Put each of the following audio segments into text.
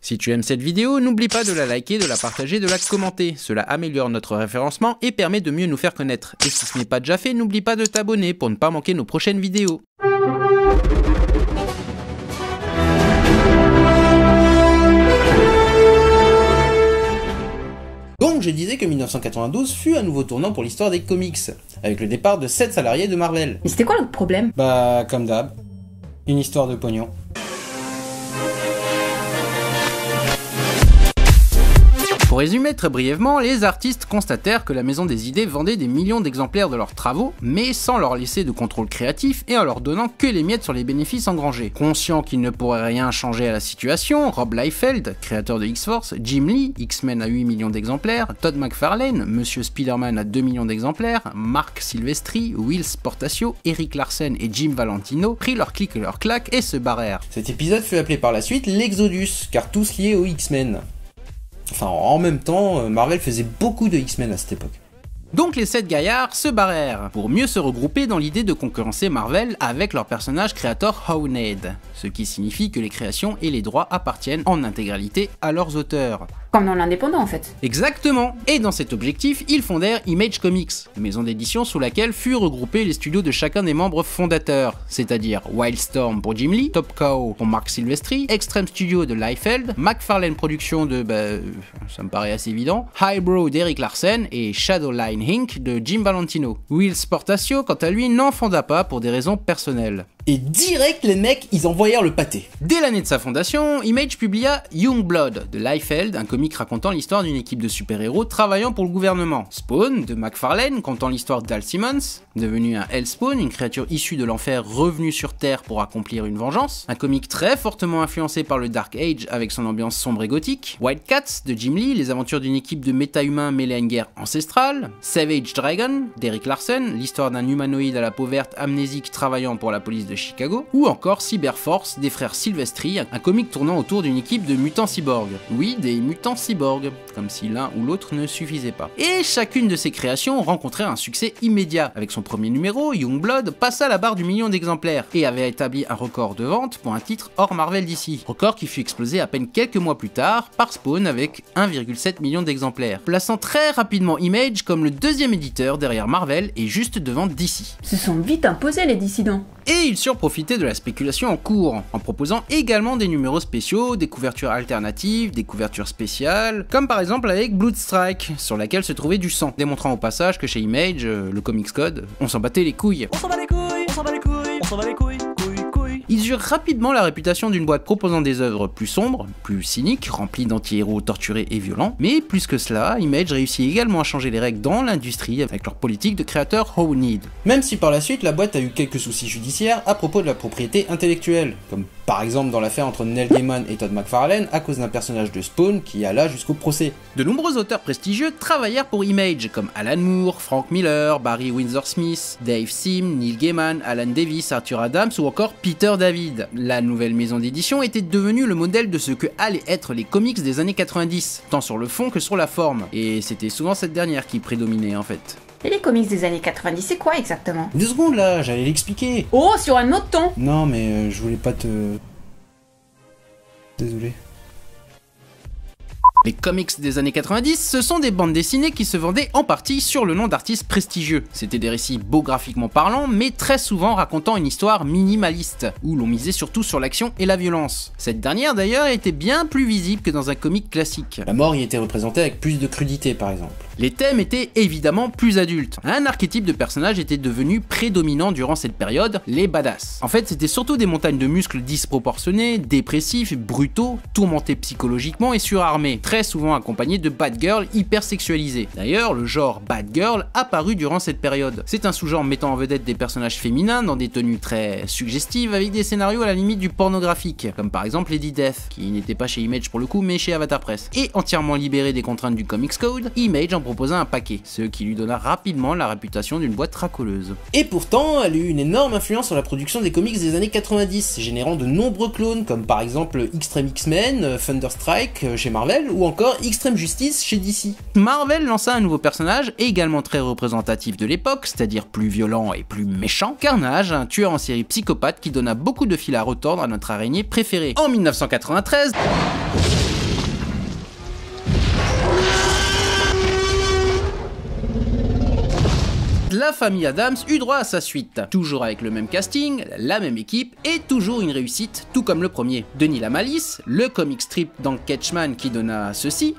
Si tu aimes cette vidéo, n'oublie pas de la liker, de la partager, de la commenter. Cela améliore notre référencement et permet de mieux nous faire connaître. Et si ce n'est pas déjà fait, n'oublie pas de t'abonner pour ne pas manquer nos prochaines vidéos. Donc je disais que 1992 fut un nouveau tournant pour l'histoire des comics, avec le départ de 7 salariés de Marvel. Mais c'était quoi le problème? Bah comme d'hab, une histoire de pognon. Pour résumer très brièvement, les artistes constatèrent que la Maison des Idées vendait des millions d'exemplaires de leurs travaux, mais sans leur laisser de contrôle créatif et en leur donnant que les miettes sur les bénéfices engrangés. Conscient qu'il ne pourrait rien changer à la situation, Rob Liefeld, créateur de X-Force, Jim Lee, X-Men à 8 millions d'exemplaires, Todd McFarlane, Monsieur Spider-Man à 2 millions d'exemplaires, Marc Silvestri, Will Sportacio, Eric Larsen et Jim Valentino prirent leur clic et leur claque et se barrèrent. Cet épisode fut appelé par la suite l'Exodus, car tous liés aux X-Men. Enfin, en même temps, Marvel faisait beaucoup de X-Men à cette époque. Donc les 7 gaillards se barrèrent, pour mieux se regrouper dans l'idée de concurrencer Marvel avec leur personnage créateur Hownade, ce qui signifie que les créations et les droits appartiennent en intégralité à leurs auteurs. Comme dans l'indépendant en fait. Exactement. Et dans cet objectif, ils fondèrent Image Comics, maison d'édition sous laquelle furent regroupés les studios de chacun des membres fondateurs, c'est-à-dire Wildstorm pour Jim Lee, Top Cow pour Marc Silvestri, Extreme Studio de Liefeld, McFarlane Productions de, ça me paraît assez évident, Highbrow d'Eric Larsen et Shadowline Inc. de Jim Valentino. Will Sportacio, quant à lui, n'en fonda pas pour des raisons personnelles. Et direct, les mecs, ils envoyèrent le pâté. Dès l'année de sa fondation, Image publia Youngblood de Liefeld, un comic racontant l'histoire d'une équipe de super-héros travaillant pour le gouvernement. Spawn de McFarlane, contant l'histoire d'Al Simmons, devenu un Hellspawn, une créature issue de l'enfer revenue sur Terre pour accomplir une vengeance. Un comic très fortement influencé par le Dark Age avec son ambiance sombre et gothique. Wildcats de Jim Lee, les aventures d'une équipe de méta-humains mêlés à une guerre ancestrale. Savage Dragon d'Eric Larsen, l'histoire d'un humanoïde à la peau verte amnésique travaillant pour la police de Chicago, ou encore Cyberforce des frères Silvestri, un comic tournant autour d'une équipe de mutants cyborgs. Oui, des mutants cyborgs, comme si l'un ou l'autre ne suffisait pas. Et chacune de ces créations rencontrait un succès immédiat. Avec son premier numéro, Youngblood passa la barre du million d'exemplaires et avait établi un record de vente pour un titre hors Marvel DC. Record qui fut explosé à peine quelques mois plus tard par Spawn avec 1,7 million d'exemplaires, plaçant très rapidement Image comme le deuxième éditeur derrière Marvel et juste devant DC. Se sont vite imposés les dissidents. Et ils surent profiter de la spéculation en cours, en proposant également des numéros spéciaux, des couvertures alternatives, des couvertures spéciales, comme par exemple avec Bloodstrike, sur laquelle se trouvait du sang, démontrant au passage que chez Image, le Comics Code, on s'en battait les couilles. On s'en bat les couilles, on s'en bat les couilles, on s'en bat les couilles. Ils eurent rapidement la réputation d'une boîte proposant des œuvres plus sombres, plus cyniques, remplies d'anti-héros torturés et violents, mais plus que cela, Image réussit également à changer les règles dans l'industrie avec leur politique de créateur Hownade. Même si par la suite la boîte a eu quelques soucis judiciaires à propos de la propriété intellectuelle, comme par exemple dans l'affaire entre Neil Gaiman et Todd McFarlane à cause d'un personnage de Spawn qui alla jusqu'au procès. De nombreux auteurs prestigieux travaillèrent pour Image, comme Alan Moore, Frank Miller, Barry Windsor Smith, Dave Sim, Neil Gaiman, Alan Davis, Arthur Adams ou encore Peter David. La nouvelle maison d'édition était devenue le modèle de ce que allaient être les comics des années 90, tant sur le fond que sur la forme, et c'était souvent cette dernière qui prédominait en fait. Et les comics des années 90, c'est quoi exactement? 2 secondes là, j'allais l'expliquer. Oh, sur un autre ton. Non mais je voulais pas te... Désolé. Les comics des années 90, ce sont des bandes dessinées qui se vendaient en partie sur le nom d'artistes prestigieux. C'était des récits beaux graphiquement parlant, mais très souvent racontant une histoire minimaliste, où l'on misait surtout sur l'action et la violence. Cette dernière d'ailleurs était bien plus visible que dans un comic classique. La mort y était représentée avec plus de crudité par exemple. Les thèmes étaient évidemment plus adultes. Un archétype de personnage était devenu prédominant durant cette période, les badass. En fait, c'était surtout des montagnes de muscles disproportionnés, dépressifs, brutaux, tourmentés psychologiquement et surarmés, très souvent accompagnés de bad girls hyper sexualisées. D'ailleurs, le genre bad girl apparut durant cette période. C'est un sous-genre mettant en vedette des personnages féminins dans des tenues très suggestives avec des scénarios à la limite du pornographique, comme par exemple Lady Death, qui n'était pas chez Image pour le coup mais chez Avatar Press. Et entièrement libéré des contraintes du Comics Code, Image en proposa un paquet, ce qui lui donna rapidement la réputation d'une boîte racoleuse. Et pourtant, elle eut une énorme influence sur la production des comics des années 90, générant de nombreux clones, comme par exemple Extreme X-Men, Thunderstrike chez Marvel, ou encore Extreme Justice chez DC. Marvel lança un nouveau personnage, également très représentatif de l'époque, c'est-à-dire plus violent et plus méchant, Carnage, un tueur en série psychopathe qui donna beaucoup de fil à retordre à notre araignée préférée. En 1993... la famille Adams eut droit à sa suite. Toujours avec le même casting, la même équipe et toujours une réussite, tout comme le premier. Denis Lamalisse, le comic strip d'Hank Ketchman qui donna ceci.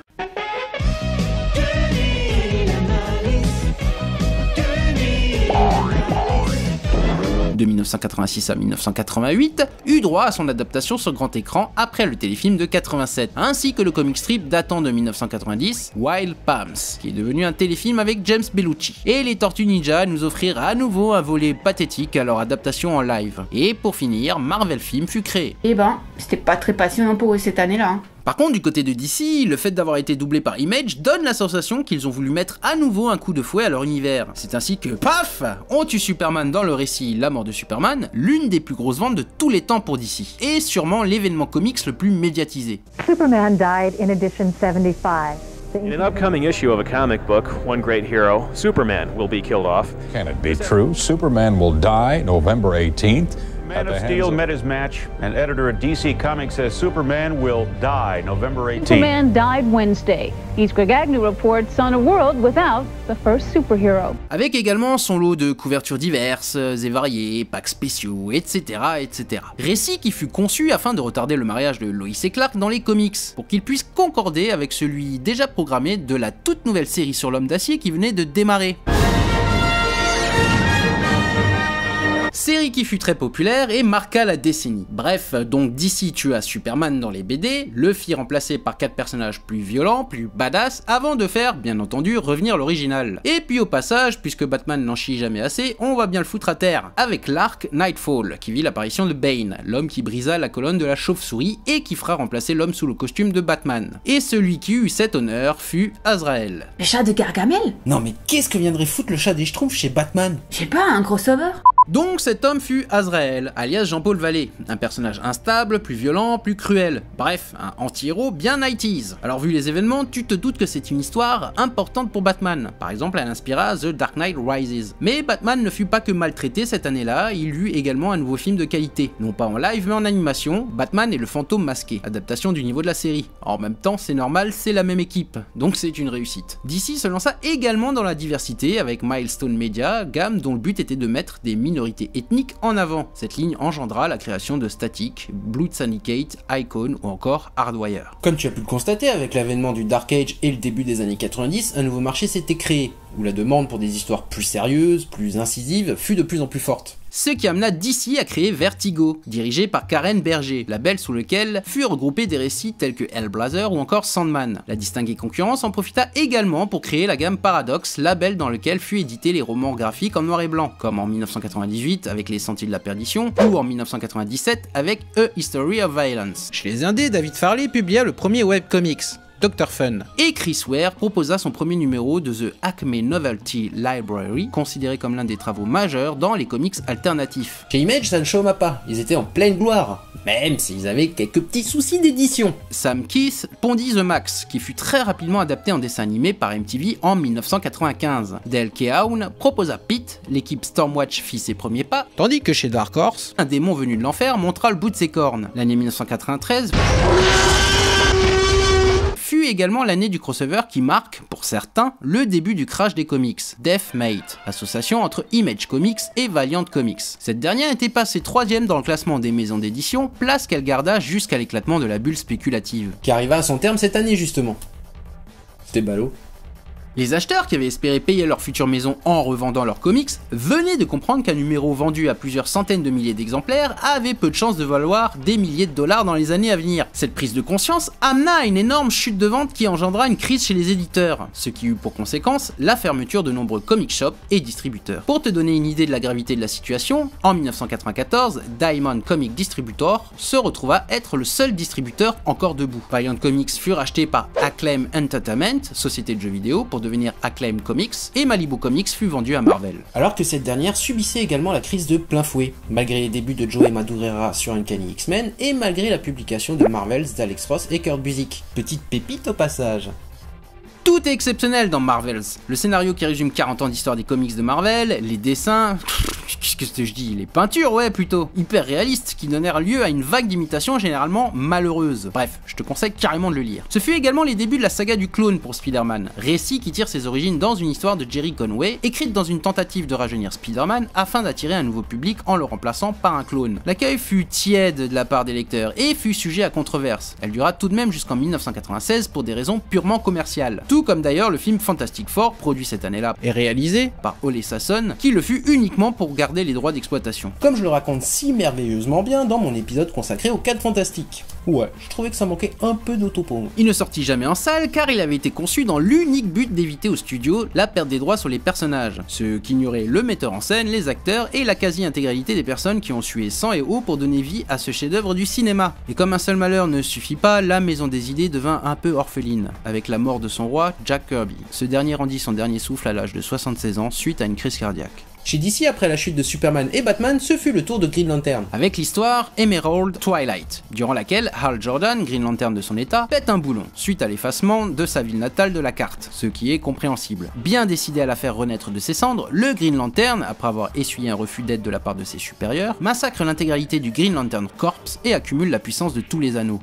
De 1986 à 1988, eut droit à son adaptation sur grand écran après le téléfilm de 87, ainsi que le comic strip datant de 1990, Wild Palms, qui est devenu un téléfilm avec James Bellucci. Et les Tortues Ninja nous offrirent à nouveau un volet pathétique à leur adaptation en live. Et pour finir, Marvel Film fut créé. Eh ben, c'était pas très passionnant pour eux cette année-là. Hein. Par contre, du côté de DC, le fait d'avoir été doublé par Image donne la sensation qu'ils ont voulu mettre à nouveau un coup de fouet à leur univers. C'est ainsi que, paf, on tue Superman dans le récit La mort de Superman, l'une des plus grosses ventes de tous les temps pour DC, et sûrement l'événement comics le plus médiatisé. Superman died in edition 75. In an upcoming issue of a comic book, one great hero, Superman, will be killed off. Can it be true? Superman will die November 18th. Man of Steel met his match, and editor at DC Comics says Superman will die November 18th. Superman died Wednesday. East Greg Agnew reports on a world without the first superhero. Avec également son lot de couvertures diverses et variées, packs spéciaux, etc., etc. Récit qui fut conçu afin de retarder le mariage de Lois et Clark dans les comics, pour qu'il puisse concorder avec celui déjà programmé de la toute nouvelle série sur l'Homme d'Acier qui venait de démarrer. Série qui fut très populaire et marqua la décennie. Bref, donc DC tua Superman dans les BD, le fit remplacer par 4 personnages plus violents, plus badass, avant de faire, bien entendu, revenir l'original. Et puis au passage, puisque Batman n'en chie jamais assez, on va bien le foutre à terre, avec l'arc Nightfall, qui vit l'apparition de Bane, l'homme qui brisa la colonne de la chauve-souris et qui fera remplacer l'homme sous le costume de Batman. Et celui qui eut cet honneur fut Azrael. Le chat de Gargamel? Non mais qu'est-ce que viendrait foutre le chat des Schtroumpfs chez Batman? Je sais pas, un crossover? Donc cet homme fut Azrael, alias Jean-Paul Vallée, un personnage instable, plus violent, plus cruel, bref, un anti-héros bien 90s. Alors vu les événements, tu te doutes que c'est une histoire importante pour Batman, par exemple elle inspira The Dark Knight Rises. Mais Batman ne fut pas que maltraité cette année-là, il eut également un nouveau film de qualité, non pas en live mais en animation, Batman et le fantôme masqué, adaptation du niveau de la série. En même temps c'est normal, c'est la même équipe, donc c'est une réussite. DC se lança également dans la diversité avec Milestone Media, gamme dont le but était de mettre des minorités ethniques en avant. Cette ligne engendra la création de Static, Blood Syndicate, Icon ou encore Hardwire. Comme tu as pu le constater avec l'avènement du Dark Age et le début des années 90, un nouveau marché s'était créé, où la demande pour des histoires plus sérieuses, plus incisives, fut de plus en plus forte. Ce qui amena DC à créer Vertigo, dirigé par Karen Berger, label sous lequel furent regroupés des récits tels que Hellblazer ou encore Sandman. La distinguée concurrence en profita également pour créer la gamme Paradox, label dans lequel fut édité les romans graphiques en noir et blanc, comme en 1998 avec Les Sentiers de la Perdition, ou en 1997 avec A History of Violence. Chez les indés, David Farley publia le premier webcomics, Dr. Fun. Et Chris Ware proposa son premier numéro de The Acme Novelty Library, considéré comme l'un des travaux majeurs dans les comics alternatifs. Chez Image, ça ne chôma pas, ils étaient en pleine gloire, même s'ils avaient quelques petits soucis d'édition. Sam Keith pondit The Max, qui fut très rapidement adapté en dessin animé par MTV en 1995. Dale Keown proposa Pete, l'équipe Stormwatch fit ses premiers pas, tandis que chez Dark Horse, un démon venu de l'enfer montra le bout de ses cornes. L'année 1993 fut également l'année du crossover qui marque, pour certains, le début du crash des comics, Deathmate, association entre Image Comics et Valiant Comics. Cette dernière était passée 3ème dans le classement des maisons d'édition, place qu'elle garda jusqu'à l'éclatement de la bulle spéculative, qui arriva à son terme cette année justement. C'était ballot. Les acheteurs qui avaient espéré payer leur future maison en revendant leurs comics venaient de comprendre qu'un numéro vendu à plusieurs centaines de milliers d'exemplaires avait peu de chances de valoir des milliers de dollars dans les années à venir. Cette prise de conscience amena à une énorme chute de vente qui engendra une crise chez les éditeurs, ce qui eut pour conséquence la fermeture de nombreux comic shops et distributeurs. Pour te donner une idée de la gravité de la situation, en 1994, Diamond Comic Distributor se retrouva être le seul distributeur encore debout. Valiant Comics fut racheté par Acclaim Entertainment, société de jeux vidéo, pour devenir Acclaim Comics, et Malibu Comics fut vendu à Marvel. Alors que cette dernière subissait également la crise de plein fouet, malgré les débuts de Joe Madureira sur Uncanny X-Men, et malgré la publication de Marvels d'Alex Ross et Kurt Busiek. Petite pépite au passage. Tout est exceptionnel dans Marvels. Le scénario qui résume 40 ans d'histoire des comics de Marvel, les dessins, qu'est-ce que je dis, les peintures, ouais, plutôt, hyper réalistes, qui donnèrent lieu à une vague d'imitations généralement malheureuses. Bref, je te conseille carrément de le lire. Ce fut également les débuts de la saga du clone pour Spider-Man, récit qui tire ses origines dans une histoire de Jerry Conway, écrite dans une tentative de rajeunir Spider-Man afin d'attirer un nouveau public en le remplaçant par un clone. L'accueil fut tiède de la part des lecteurs et fut sujet à controverse. Elle dura tout de même jusqu'en 1996 pour des raisons purement commerciales. Tout comme d'ailleurs le film Fantastic Four, produit cette année-là et réalisé par Ole Sasson, qui le fut uniquement pour garder les droits d'exploitation. Comme je le raconte si merveilleusement bien dans mon épisode consacré aux 4 Fantastiques. Ouais, je trouvais que ça manquait un peu d'autopromo. Il ne sortit jamais en salle car il avait été conçu dans l'unique but d'éviter au studio la perte des droits sur les personnages, ce qu'ignorait le metteur en scène, les acteurs et la quasi-intégralité des personnes qui ont sué sang et eau pour donner vie à ce chef-d'œuvre du cinéma. Et comme un seul malheur ne suffit pas, la maison des idées devint un peu orpheline, avec la mort de son roi, Jack Kirby. Ce dernier rendit son dernier souffle à l'âge de 76 ans suite à une crise cardiaque. Chez DC, après la chute de Superman et Batman, ce fut le tour de Green Lantern. Avec l'histoire Emerald Twilight, durant laquelle Hal Jordan, Green Lantern de son état, pète un boulon, suite à l'effacement de sa ville natale de la carte, ce qui est compréhensible. Bien décidé à la faire renaître de ses cendres, le Green Lantern, après avoir essuyé un refus d'aide de la part de ses supérieurs, massacre l'intégralité du Green Lantern Corps et accumule la puissance de tous les anneaux.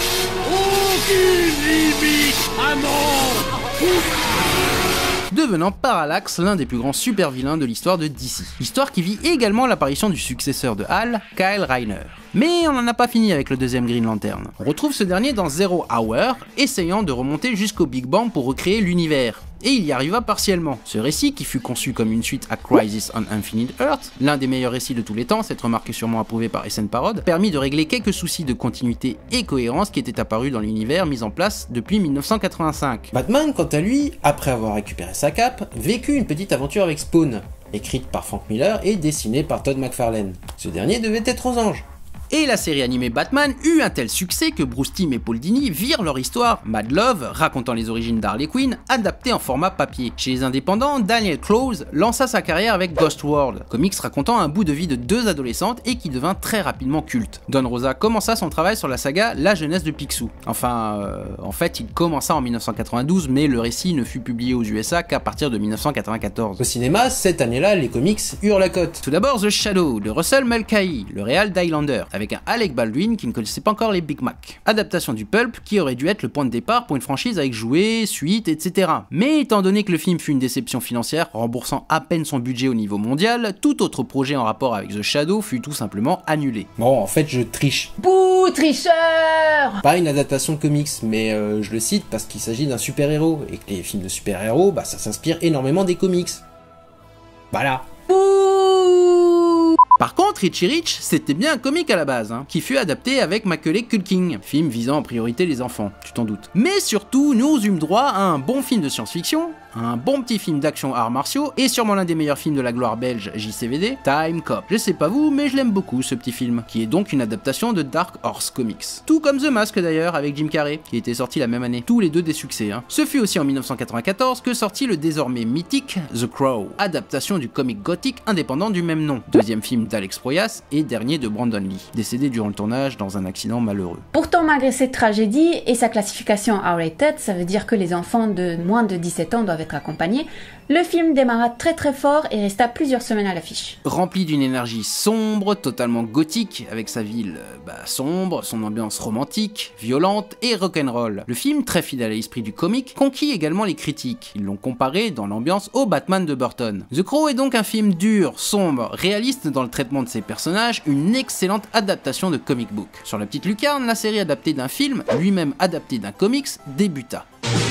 Devenant Parallax l'un des plus grands super vilains de l'histoire de DC. Histoire qui vit également l'apparition du successeur de Hal, Kyle Rayner. Mais on n'en a pas fini avec le deuxième Green Lantern. On retrouve ce dernier dans Zero Hour, essayant de remonter jusqu'au Big Bang pour recréer l'univers. Et il y arriva partiellement. Ce récit, qui fut conçu comme une suite à Crisis on Infinite Earth, l'un des meilleurs récits de tous les temps, cette remarque est sûrement approuvée par SN Parod, permit de régler quelques soucis de continuité et cohérence qui étaient apparus dans l'univers mis en place depuis 1985. Batman, quant à lui, après avoir récupéré sa cape, vécut une petite aventure avec Spawn, écrite par Frank Miller et dessinée par Todd McFarlane. Ce dernier devait être aux anges. Et la série animée Batman eut un tel succès que Bruce Timm et Paul Dini virent leur histoire, Mad Love, racontant les origines d'Harley Quinn, adaptée en format papier. Chez les indépendants, Daniel Clowes lança sa carrière avec Ghost World, comics racontant un bout de vie de 2 adolescentes et qui devint très rapidement culte. Don Rosa commença son travail sur la saga La jeunesse de Picsou. Enfin, en fait, il commença en 1992, mais le récit ne fut publié aux USA qu'à partir de 1994. Au cinéma, cette année-là, les comics eurent la cote. Tout d'abord The Shadow de Russell Mulcahy, le réal d'Highlander, avec un Alec Baldwin qui ne connaissait pas encore les Big Mac. Adaptation du pulp qui aurait dû être le point de départ pour une franchise avec jouets, suites, etc. Mais étant donné que le film fut une déception financière, remboursant à peine son budget au niveau mondial, tout autre projet en rapport avec The Shadow fut tout simplement annulé. Bon, en fait, je triche. Bouh, tricheur! Pas une adaptation de comics, mais je le cite parce qu'il s'agit d'un super-héros, et que les films de super-héros, bah ça s'inspire énormément des comics. Voilà. Par contre, Richie Rich, c'était bien un comic à la base, qui fut adapté avec Macaulay Culkin, film visant en priorité les enfants, tu t'en doutes. Mais surtout, nous eûmes droit à un bon film de science-fiction, un bon petit film d'action arts martiaux, et sûrement l'un des meilleurs films de la gloire belge JCVD, Time Cop. Je sais pas vous, mais je l'aime beaucoup ce petit film, qui est donc une adaptation de Dark Horse Comics. Tout comme The Mask d'ailleurs, avec Jim Carrey, qui était sorti la même année. Tous les deux des succès. Ce fut aussi en 1994 que sortit le désormais mythique The Crow, adaptation du comic gothique indépendant du même nom. Deuxième film d'Alex Proyas et dernier de Brandon Lee, décédé durant le tournage dans un accident malheureux. Pourtant, malgré cette tragédie et sa classification R-rated, ça veut dire que les enfants de moins de 17 ans doivent être accompagnés, le film démarra très fort et resta plusieurs semaines à l'affiche. Rempli d'une énergie sombre, totalement gothique, avec sa ville sombre, son ambiance romantique, violente et rock'n'roll. Le film, très fidèle à l'esprit du comic, conquit également les critiques. Ils l'ont comparé dans l'ambiance au Batman de Burton. The Crow est donc un film dur, sombre, réaliste dans le traitement de ses personnages, une excellente adaptation de comic book. Sur la petite lucarne, la série adaptée d'un film, lui-même adapté d'un comics, débuta.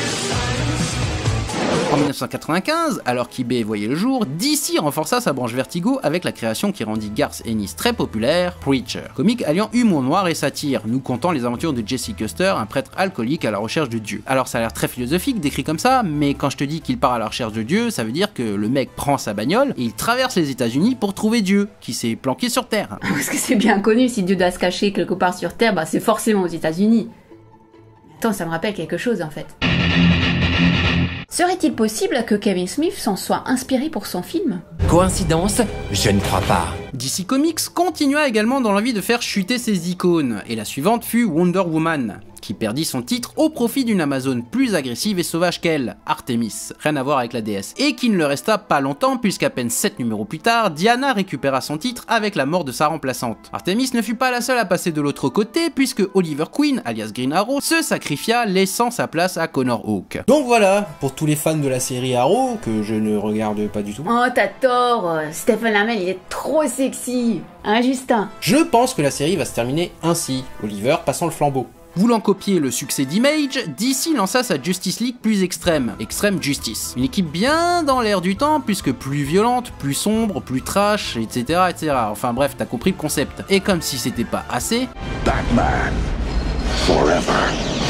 En 1995, alors qu'eBay voyait le jour, DC renforça sa branche Vertigo avec la création qui rendit Garth Ennis très populaire, Preacher, comique alliant humour noir et satire, nous contant les aventures de Jesse Custer, un prêtre alcoolique à la recherche de Dieu. Alors ça a l'air très philosophique décrit comme ça, mais quand je te dis qu'il part à la recherche de Dieu, ça veut dire que le mec prend sa bagnole et il traverse les États-Unis pour trouver Dieu, qui s'est planqué sur Terre. Parce que c'est bien connu, si Dieu doit se cacher quelque part sur Terre, c'est forcément aux États-Unis. Attends, ça me rappelle quelque chose en fait. Serait-il possible que Kevin Smith s'en soit inspiré pour son film? Coïncidence? Je ne crois pas. DC Comics continua également dans l'envie de faire chuter ses icônes, et la suivante fut Wonder Woman, qui perdit son titre au profit d'une Amazone plus agressive et sauvage qu'elle, Artemis, rien à voir avec la déesse, et qui ne le resta pas longtemps puisqu'à peine 7 numéros plus tard, Diana récupéra son titre avec la mort de sa remplaçante. Artemis ne fut pas la seule à passer de l'autre côté puisque Oliver Queen, alias Green Arrow, se sacrifia laissant sa place à Connor Hawke. Donc voilà, pour tous les fans de la série Arrow, que je ne regarde pas du tout. Oh, t'as tort, Stephen Amell, il est trop sexy. Hein, Justin? Je pense que la série va se terminer ainsi, Oliver passant le flambeau. Voulant copier le succès d'Image, DC lança sa Justice League plus extrême, Extreme Justice. Une équipe bien dans l'air du temps, puisque plus violente, plus sombre, plus trash, etc. etc. Enfin bref, t'as compris le concept. Et comme si c'était pas assez... Batman Forever.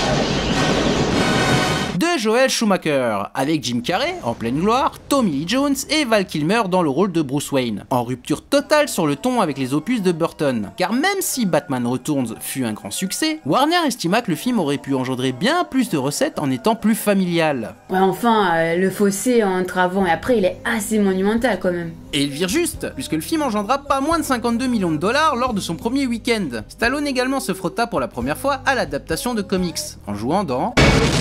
De Joel Schumacher, avec Jim Carrey en pleine gloire, Tommy Lee Jones et Val Kilmer dans le rôle de Bruce Wayne, en rupture totale sur le ton avec les opus de Burton. Car même si Batman Returns fut un grand succès, Warner estima que le film aurait pu engendrer bien plus de recettes en étant plus familial. Ouais, enfin, le fossé entre avant et après, il est assez monumental quand même. Et il vire juste, puisque le film engendra pas moins de 52 millions de dollars lors de son premier week-end. Stallone également se frotta pour la première fois à l'adaptation de comics, en jouant dans...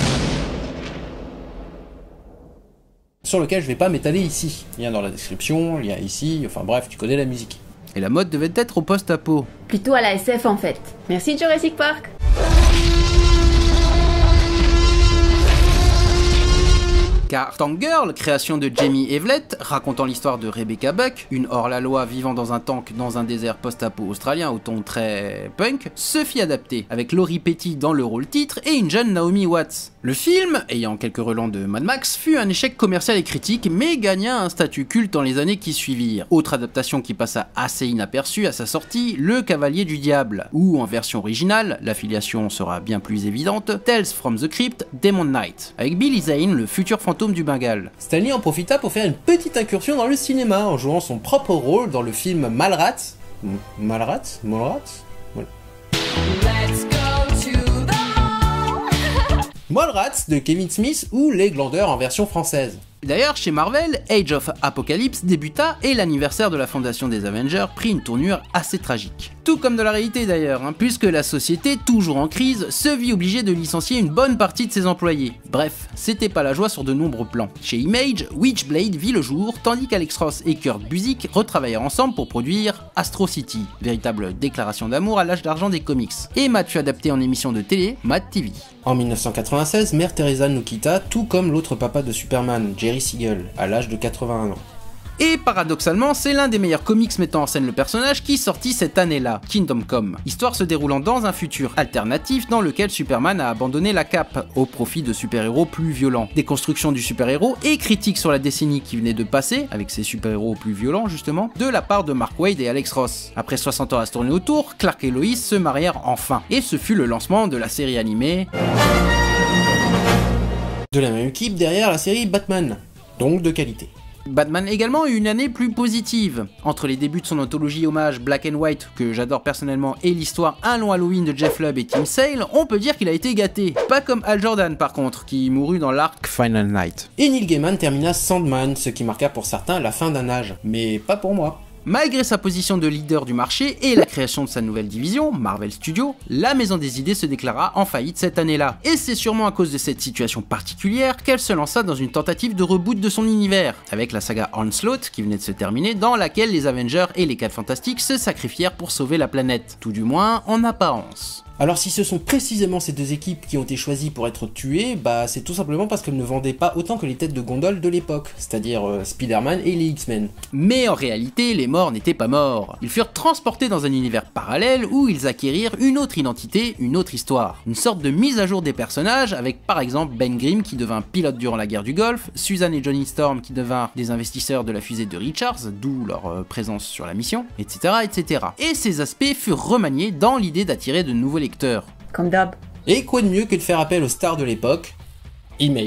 sur lequel je vais pas m'étaler ici. Il y a dans la description, il y a ici, enfin bref, tu connais la musique. Et la mode devait être au post-apo. Plutôt à la SF en fait. Merci Jurassic Park. Car Tank Girl, création de Jamie Hewlett, racontant l'histoire de Rebecca Buck, une hors-la-loi vivant dans un tank dans un désert post-apo australien au ton très punk, se fit adapter, avec Laurie Petty dans le rôle titre et une jeune Naomi Watts. Le film, ayant quelques relents de Mad Max, fut un échec commercial et critique, mais gagna un statut culte dans les années qui suivirent. Autre adaptation qui passa assez inaperçue à sa sortie, Le Cavalier du Diable, ou en version originale, l'affiliation sera bien plus évidente, Tales from the Crypt, Demon Knight, avec Billy Zane, le futur fantôme du Bengale. Stanley en profita pour faire une petite incursion dans le cinéma en jouant son propre rôle dans le film Mallrats. Mallrats voilà. Mallrats de Kevin Smith ou Les Glandeurs en version française. D'ailleurs, chez Marvel, Age of Apocalypse débuta et l'anniversaire de la fondation des Avengers prit une tournure assez tragique. Tout comme de la réalité d'ailleurs, puisque la société, toujours en crise, se vit obligée de licencier une bonne partie de ses employés. Bref, c'était pas la joie sur de nombreux plans. Chez Image, Witchblade vit le jour, tandis qu'Alex Ross et Kurt Busiek retravaillèrent ensemble pour produire Astro City, véritable déclaration d'amour à l'âge d'argent des comics, et Matt fut adapté en émission de télé, Mad TV. En 1996, Mère Teresa nous quitta, tout comme l'autre papa de Superman, Jerry Siegel, à l'âge de 81 ans. Et paradoxalement, c'est l'un des meilleurs comics mettant en scène le personnage qui sortit cette année-là, Kingdom Come. Histoire se déroulant dans un futur alternatif dans lequel Superman a abandonné la cape, au profit de super-héros plus violents. Déconstruction du super-héros et critique sur la décennie qui venait de passer, avec ces super-héros plus violents justement, de la part de Mark Waid et Alex Ross. Après 60 ans à se tourner autour, Clark et Lois se marièrent enfin, et ce fut le lancement de la série animée... de la même équipe derrière la série Batman, donc de qualité. Batman également eut une année plus positive. Entre les débuts de son anthologie hommage Black and White, que j'adore personnellement, et l'histoire Un long Halloween de Jeff Lubb et Tim Sale, on peut dire qu'il a été gâté. Pas comme Hal Jordan par contre, qui mourut dans l'arc Final Night. Et Neil Gaiman termina Sandman, ce qui marqua pour certains la fin d'un âge, mais pas pour moi. Malgré sa position de leader du marché et la création de sa nouvelle division, Marvel Studios, la Maison des Idées se déclara en faillite cette année-là. Et c'est sûrement à cause de cette situation particulière qu'elle se lança dans une tentative de reboot de son univers, avec la saga Onslaught qui venait de se terminer, dans laquelle les Avengers et les 4 Fantastiques se sacrifièrent pour sauver la planète, tout du moins en apparence. Alors si ce sont précisément ces deux équipes qui ont été choisies pour être tuées, bah c'est tout simplement parce qu'elles ne vendaient pas autant que les têtes de gondole de l'époque, c'est-à-dire Spider-Man et les X-Men. Mais en réalité, les morts n'étaient pas morts. Ils furent transportés dans un univers parallèle où ils acquérirent une autre identité, une autre histoire. Une sorte de mise à jour des personnages avec par exemple Ben Grimm qui devint pilote durant la guerre du Golfe, Suzanne et Johnny Storm qui devinrent des investisseurs de la fusée de Richards, d'où leur présence sur la mission, etc., etc. Et ces aspects furent remaniés dans l'idée d'attirer de nouveaux lecteurs. Comme d'hab. Et quoi de mieux que de faire appel aux stars de l'époque, Image.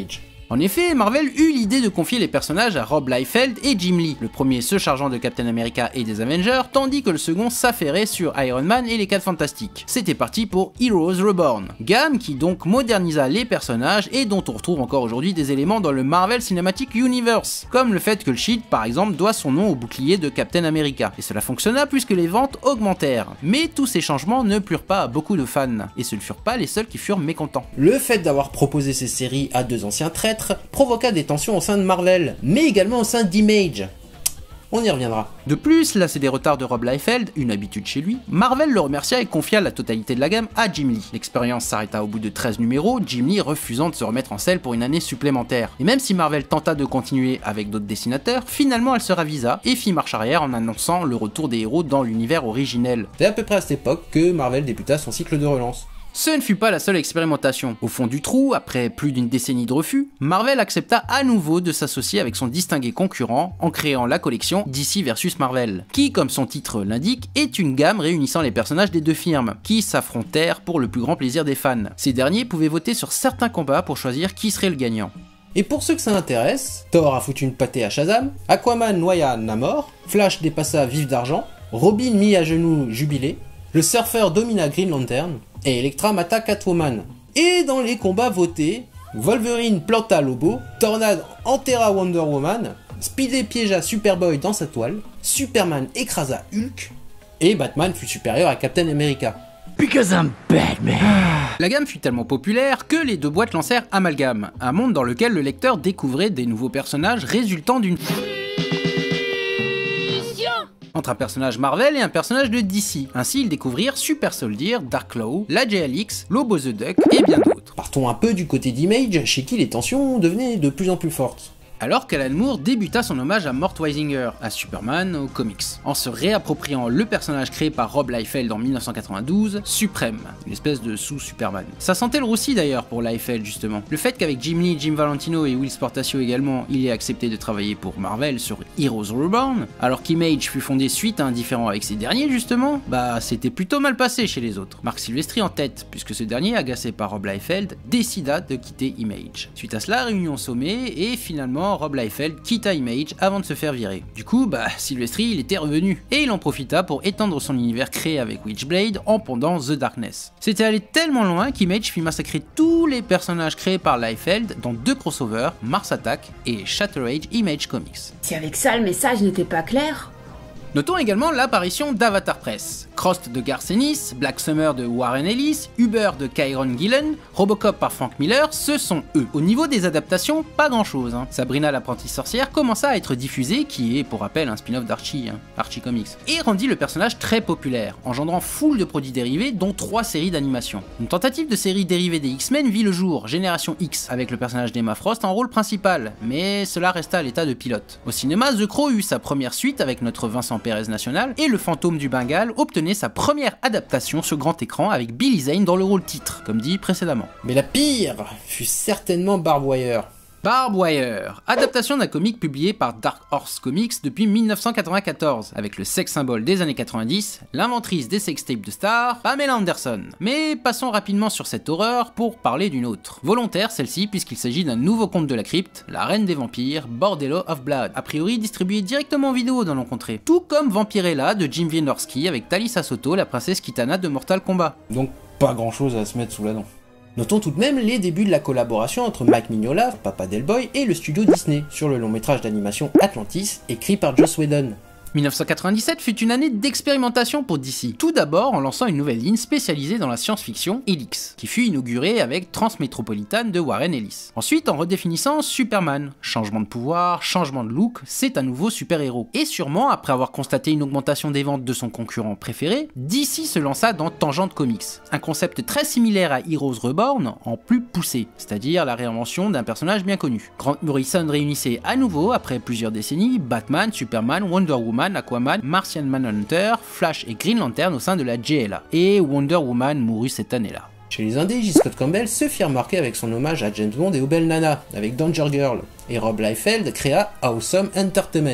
En effet, Marvel eut l'idée de confier les personnages à Rob Liefeld et Jim Lee, le premier se chargeant de Captain America et des Avengers, tandis que le second s'affairait sur Iron Man et les 4 Fantastiques. C'était parti pour Heroes Reborn, gamme qui donc modernisa les personnages et dont on retrouve encore aujourd'hui des éléments dans le Marvel Cinematic Universe, comme le fait que le Shield par exemple doit son nom au bouclier de Captain America, et cela fonctionna puisque les ventes augmentèrent. Mais tous ces changements ne plurent pas à beaucoup de fans, et ce ne furent pas les seuls qui furent mécontents. Le fait d'avoir proposé ces séries à 2 anciens traîtres provoqua des tensions au sein de Marvel, mais également au sein d'Image. On y reviendra. De plus, là c'est des retards de Rob Liefeld, une habitude chez lui, Marvel le remercia et confia la totalité de la gamme à Jim Lee. L'expérience s'arrêta au bout de 13 numéros, Jim Lee refusant de se remettre en selle pour une année supplémentaire. Et même si Marvel tenta de continuer avec d'autres dessinateurs, finalement elle se ravisa et fit marche arrière en annonçant le retour des héros dans l'univers originel. C'est à peu près à cette époque que Marvel débuta son cycle de relance. Ce ne fut pas la seule expérimentation. Au fond du trou, après plus d'une décennie de refus, Marvel accepta à nouveau de s'associer avec son distingué concurrent en créant la collection DC vs Marvel, qui, comme son titre l'indique, est une gamme réunissant les personnages des deux firmes, qui s'affrontèrent pour le plus grand plaisir des fans. Ces derniers pouvaient voter sur certains combats pour choisir qui serait le gagnant. Et pour ceux que ça intéresse, Thor a foutu une pâtée à Shazam, Aquaman noya Namor, Flash dépassa Vif d'Argent, Robin mis à genoux Jubilé, le surfeur domina Green Lantern, et Elektra mata Catwoman. Et dans les combats votés, Wolverine planta Lobo, Tornade enterra Wonder Woman, Speedy piégea Superboy dans sa toile, Superman écrasa Hulk, et Batman fut supérieur à Captain America. Because I'm Batman. La gamme fut tellement populaire que les deux boîtes lancèrent Amalgam, un monde dans lequel le lecteur découvrait des nouveaux personnages résultant d'une entre un personnage Marvel et un personnage de DC. Ainsi, ils découvrirent Super Soldier, Dark Claw, la JLX, Lobo the Duck et bien d'autres. Partons un peu du côté d'Image, chez qui les tensions devenaient de plus en plus fortes. Alors qu'Alan Moore débuta son hommage à Mort Weisinger, à Superman aux comics, en se réappropriant le personnage créé par Rob Liefeld en 1992, Supreme, une espèce de sous-Superman. Ça sentait le roussi d'ailleurs pour Liefeld justement. Le fait qu'avec Jim Lee, Jim Valentino et Will Sportacio également, il ait accepté de travailler pour Marvel sur Heroes Reborn, alors qu'Image fut fondé suite à un différend avec ces derniers justement, bah c'était plutôt mal passé chez les autres. Marc Silvestri en tête, puisque ce dernier, agacé par Rob Liefeld, décida de quitter Image. Suite à cela, réunion sommée et finalement Rob Liefeld quitta Image avant de se faire virer. Du coup, Silvestri il était revenu, et il en profita pour étendre son univers créé avec Witchblade en pendant The Darkness. C'était allé tellement loin qu'Image fit massacrer tous les personnages créés par Liefeld dans 2 crossovers, Mars Attack et Shatter Age Image Comics. Si avec ça le message n'était pas clair... Notons également l'apparition d'Avatar Press, Crost de Garth Ennis, Black Summer de Warren Ellis, Uber de Kieron Gillen, Robocop par Frank Miller, ce sont eux. Au niveau des adaptations, pas grand chose. Sabrina l'apprentie sorcière commença à être diffusée, qui est pour rappel un spin-off d'Archie, Archie Comics, et rendit le personnage très populaire, engendrant foule de produits dérivés dont 3 séries d'animation. Une tentative de série dérivée des X-Men vit le jour, Génération X, avec le personnage d'Emma Frost en rôle principal, mais cela resta à l'état de pilote. Au cinéma, The Crow eut sa première suite avec notre Vincent Pérez national, et le fantôme du Bengale obtenait sa première adaptation sur grand écran avec Billy Zane dans le rôle titre, comme dit précédemment. Mais la pire fut certainement Barb Wire. Barb Wire, adaptation d'un comic publié par Dark Horse Comics depuis 1994, avec le sex symbole des années 90, l'inventrice des sextapes de stars, Pamela Anderson. Mais passons rapidement sur cette horreur pour parler d'une autre. Volontaire celle-ci puisqu'il s'agit d'un nouveau conte de la crypte, la reine des vampires, Bordello of Blood, a priori distribué directement en vidéo dans nos contrées. Tout comme Vampirella de Jim Wynorski avec Talisa Soto, la princesse Kitana de Mortal Kombat. Donc pas grand chose à se mettre sous la dent. Notons tout de même les débuts de la collaboration entre Mike Mignola, papa d'Hellboy, et le studio Disney, sur le long métrage d'animation Atlantis, écrit par Joss Whedon. 1997 fut une année d'expérimentation pour DC, tout d'abord en lançant une nouvelle ligne spécialisée dans la science-fiction, Helix, qui fut inaugurée avec Transmétropolitan de Warren Ellis. Ensuite en redéfinissant Superman, changement de pouvoir, changement de look, c'est un nouveau super-héros. Et sûrement après avoir constaté une augmentation des ventes de son concurrent préféré, DC se lança dans Tangent Comics, un concept très similaire à Heroes Reborn en plus poussé, c'est-à-dire la réinvention d'un personnage bien connu. Grant Morrison réunissait à nouveau, après plusieurs décennies, Batman, Superman, Wonder Woman, Aquaman, Martian Manhunter, Flash et Green Lantern au sein de la JLA. Et Wonder Woman mourut cette année-là. Chez les indés, J. Scott Campbell se fit remarquer avec son hommage à James Bond et aux Belles Nanas, avec Danger Girl, et Rob Liefeld créa Awesome Entertainment.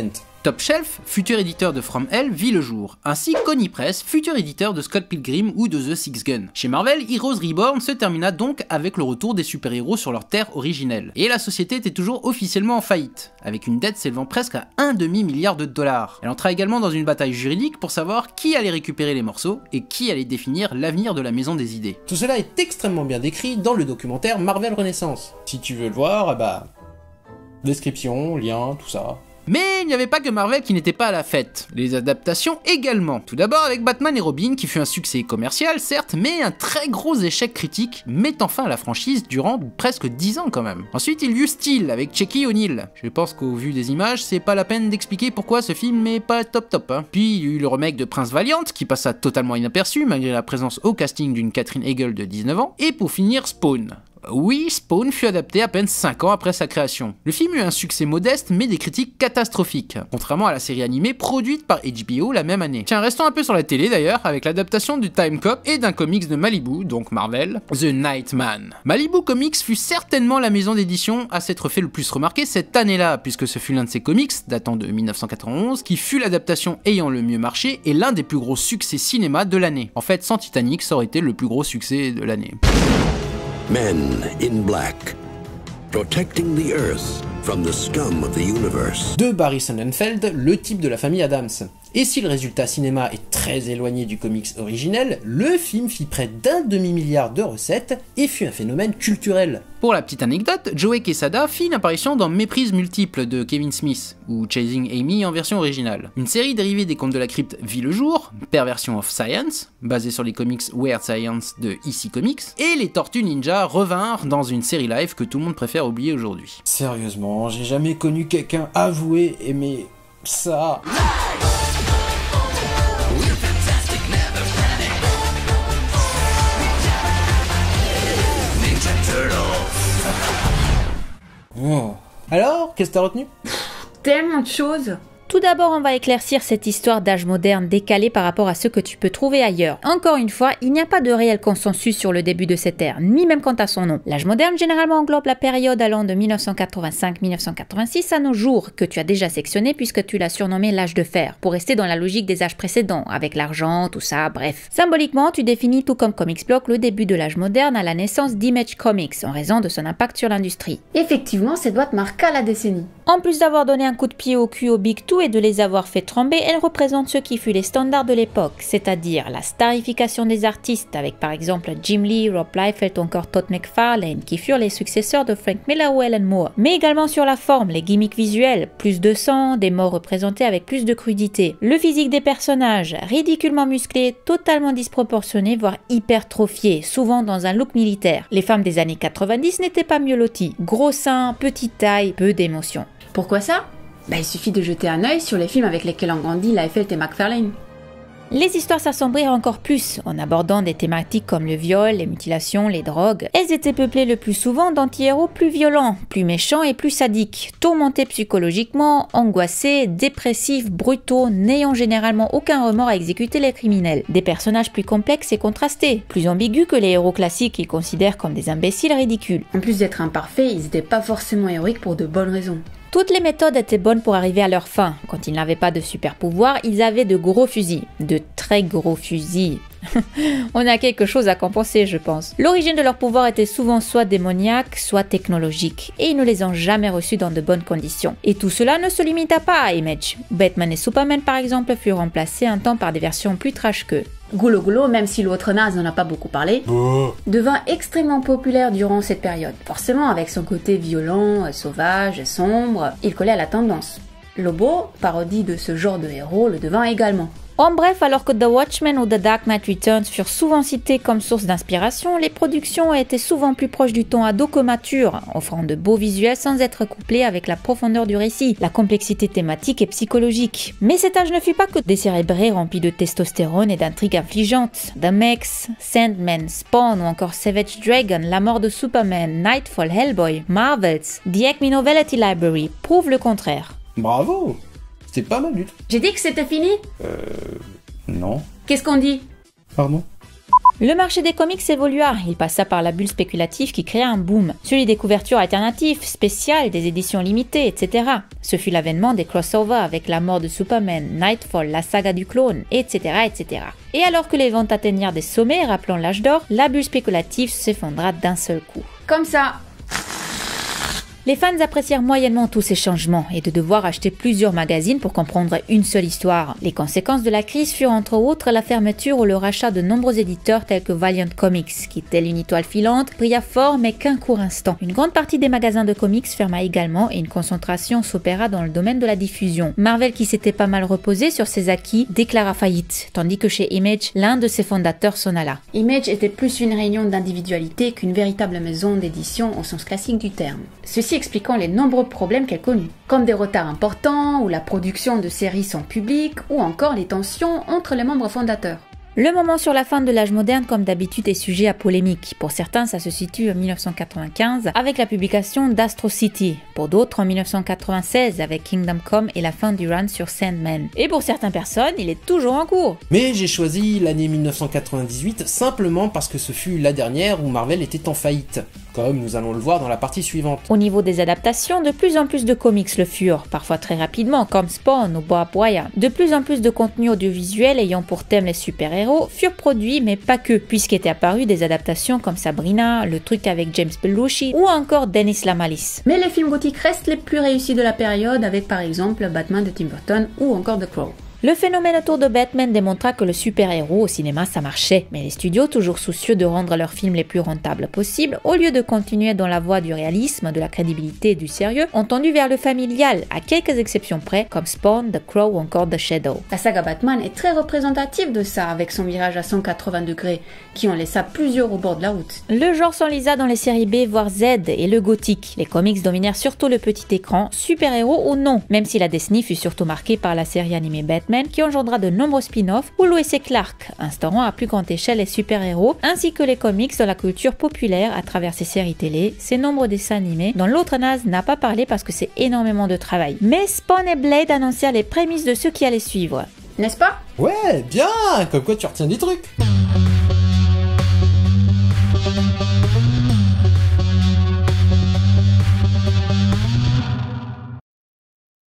Top Shelf, futur éditeur de From Hell, vit le jour, ainsi qu'Oni Press, futur éditeur de Scott Pilgrim ou de The Six Gun. Chez Marvel, Heroes Reborn se termina donc avec le retour des super-héros sur leur terre originelle. Et la société était toujours officiellement en faillite, avec une dette s'élevant presque à $1,5 milliard. Elle entra également dans une bataille juridique pour savoir qui allait récupérer les morceaux et qui allait définir l'avenir de la maison des idées. Tout cela est extrêmement bien décrit dans le documentaire Marvel Renaissance. Si tu veux le voir, description, lien, tout ça. Mais il n'y avait pas que Marvel qui n'était pas à la fête, les adaptations également. Tout d'abord avec Batman et Robin qui fut un succès commercial certes, mais un très gros échec critique, mettant fin à la franchise durant presque 10 ans quand même. Ensuite il y eut Steel avec Shaquille O'Neal. Je pense qu'au vu des images, c'est pas la peine d'expliquer pourquoi ce film n'est pas top hein. Puis il y eut le remake de Prince Valiant qui passa totalement inaperçu malgré la présence au casting d'une Catherine Hegel de 19 ans. Et pour finir Spawn. Oui, Spawn fut adapté à peine 5 ans après sa création. Le film eut un succès modeste mais des critiques catastrophiques, contrairement à la série animée produite par HBO la même année. Tiens, restons un peu sur la télé d'ailleurs, avec l'adaptation du Time Cop et d'un comics de Malibu, donc Marvel, The Nightman. Malibu Comics fut certainement la maison d'édition à s'être fait le plus remarquer cette année-là, puisque ce fut l'un de ses comics, datant de 1991, qui fut l'adaptation ayant le mieux marché et l'un des plus gros succès cinéma de l'année. En fait, sans Titanic, ça aurait été le plus gros succès de l'année. Men in black, protecting the earth from the scum of the universe. De Barry Sonnenfeld, le type de la famille Addams. Et si le résultat cinéma est très éloigné du comics originel, le film fit près d'1,5 milliard de recettes et fut un phénomène culturel. Pour la petite anecdote, Joey Quesada fit une apparition dans Méprise multiple de Kevin Smith, ou Chasing Amy en version originale. Une série dérivée des Contes de la Crypte vit le jour, Perversion of Science, basée sur les comics Weird Science de EC Comics, et les Tortues Ninja revinrent dans une série live que tout le monde préfère oublier aujourd'hui. Sérieusement, j'ai jamais connu quelqu'un avouer aimer ça. Oh. Alors, qu'est-ce que t'as retenu ? Tellement de choses. Tout d'abord, on va éclaircir cette histoire d'âge moderne décalé par rapport à ce que tu peux trouver ailleurs. Encore une fois, il n'y a pas de réel consensus sur le début de cette ère, ni même quant à son nom. L'âge moderne généralement englobe la période allant de 1985-1986 à nos jours, que tu as déjà sectionné puisque tu l'as surnommé l'âge de fer, pour rester dans la logique des âges précédents, avec l'argent, tout ça, bref. Symboliquement, tu définis tout comme Comics Block le début de l'âge moderne à la naissance d'Image Comics, en raison de son impact sur l'industrie. Effectivement, cette boîte marqua la décennie. En plus d'avoir donné un coup de pied au cul au Big Two et de les avoir fait trembler, elle représente ce qui fut les standards de l'époque, c'est-à-dire la starification des artistes avec par exemple Jim Lee, Rob Liefeld ou encore Todd McFarlane qui furent les successeurs de Frank Miller ou Alan Moore, mais également sur la forme, les gimmicks visuels, plus de sang, des morts représentés avec plus de crudité, le physique des personnages, ridiculement musclés, totalement disproportionnés voire hypertrophiés, souvent dans un look militaire. Les femmes des années 90 n'étaient pas mieux loties, gros seins, petite taille, peu d'émotion. Pourquoi ça ? Il suffit de jeter un œil sur les films avec lesquels ont grandi Liefeld et McFarlane. Les histoires s'assombrirent encore plus, en abordant des thématiques comme le viol, les mutilations, les drogues. Elles étaient peuplées le plus souvent d'anti-héros plus violents, plus méchants et plus sadiques, tourmentés psychologiquement, angoissés, dépressifs, brutaux, n'ayant généralement aucun remords à exécuter les criminels. Des personnages plus complexes et contrastés, plus ambigus que les héros classiques qu'ils considèrent comme des imbéciles ridicules. En plus d'être imparfaits, ils n'étaient pas forcément héroïques pour de bonnes raisons. Toutes les méthodes étaient bonnes pour arriver à leur fin. Quand ils n'avaient pas de super pouvoir, ils avaient de gros fusils. De très gros fusils. On a quelque chose à compenser, je pense. L'origine de leur pouvoir était souvent soit démoniaque, soit technologique, et ils ne les ont jamais reçus dans de bonnes conditions. Et tout cela ne se limita pas à Image. Batman et Superman, par exemple, furent remplacés un temps par des versions plus trash qu'eux. Goulo Goulo, même si l'autre naze n'en a pas beaucoup parlé, devint extrêmement populaire durant cette période. Forcément, avec son côté violent, sauvage, sombre, il collait à la tendance. Lobo, parodie de ce genre de héros, le devint également. En bref, alors que The Watchmen ou The Dark Knight Returns furent souvent cités comme source d'inspiration, les productions étaient souvent plus proches du ton ado que mature, offrant de beaux visuels sans être couplés avec la profondeur du récit, la complexité thématique et psychologique. Mais cet âge ne fut pas que décérébré rempli de testostérone et d'intrigues affligeantes. The Mex, Sandman, Spawn ou encore Savage Dragon, La mort de Superman, Nightfall, Hellboy, Marvels, The Acme Novelty Library prouvent le contraire. Bravo! C'est pas mal du tout. J'ai dit que c'était fini ? Non. Qu'est-ce qu'on dit ? Pardon ? Le marché des comics évolua, il passa par la bulle spéculative qui créa un boom, celui des couvertures alternatives, spéciales, des éditions limitées, etc. Ce fut l'avènement des crossovers avec la mort de Superman, Nightfall, la saga du clone, etc. etc. Et alors que les ventes atteignirent des sommets rappelant l'âge d'or, la bulle spéculative s'effondra d'un seul coup. Comme ça. Les fans apprécièrent moyennement tous ces changements et de devoir acheter plusieurs magazines pour comprendre une seule histoire. Les conséquences de la crise furent entre autres la fermeture ou le rachat de nombreux éditeurs tels que Valiant Comics, qui, telle une étoile filante, brilla fort mais qu'un court instant. Une grande partie des magasins de comics ferma également et une concentration s'opéra dans le domaine de la diffusion. Marvel, qui s'était pas mal reposé sur ses acquis, déclara faillite, tandis que chez Image, l'un de ses fondateurs s'en alla. Image était plus une réunion d'individualité qu'une véritable maison d'édition au sens classique du terme. Ceci expliquant les nombreux problèmes qu'elle connut, comme des retards importants, ou la production de séries sans public, ou encore les tensions entre les membres fondateurs. Le moment sur la fin de l'âge moderne, comme d'habitude, est sujet à polémique. Pour certains, ça se situe en 1995 avec la publication d'Astro City. Pour d'autres, en 1996 avec Kingdom Come et la fin du run sur Sandman. Et pour certaines personnes, il est toujours en cours. Mais j'ai choisi l'année 1998 simplement parce que ce fut la dernière où Marvel était en faillite, comme nous allons le voir dans la partie suivante. Au niveau des adaptations, de plus en plus de comics le furent, parfois très rapidement, comme Spawn ou Barbed Wire. De plus en plus de contenus audiovisuels ayant pour thème les super-héros furent produits, mais pas que, puisqu'étaient apparues des adaptations comme Sabrina, Le Truc avec James Belushi ou encore Dennis la Malice. Mais les films gothiques restent les plus réussis de la période, avec par exemple Batman de Tim Burton ou encore The Crow. Le phénomène autour de Batman démontra que le super-héros au cinéma ça marchait, mais les studios, toujours soucieux de rendre leurs films les plus rentables possibles, au lieu de continuer dans la voie du réalisme, de la crédibilité et du sérieux, ont tendu vers le familial, à quelques exceptions près, comme Spawn, The Crow ou encore The Shadow. La saga Batman est très représentative de ça, avec son virage à 180 degrés, qui en laissa plusieurs au bord de la route. Le genre s'enlisa dans les séries B voire Z et le gothique. Les comics dominèrent surtout le petit écran, super-héros ou non, même si la décennie fut surtout marquée par la série animée Batman, qui engendra de nombreux spin-offs, ou Lois et Clark, instaurant à plus grande échelle les super-héros, ainsi que les comics dans la culture populaire à travers ses séries télé, ses nombreux dessins animés, dont l'autre Naz n'a pas parlé parce que c'est énormément de travail. Mais Spawn et Blade annoncèrent les prémices de ce qui allait suivre. N'est-ce pas? Ouais, bien, comme quoi tu retiens des trucs.